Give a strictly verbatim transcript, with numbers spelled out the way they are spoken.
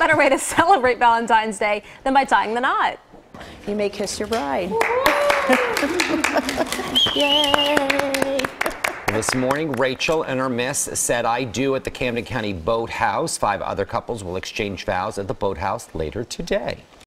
better way to celebrate Valentine's Day than by tying the knot? You may kiss your bride. Yay! This morning, Rachel and her miss said I do at the Camden County Boathouse. Five other couples will exchange vows at the Boathouse later today.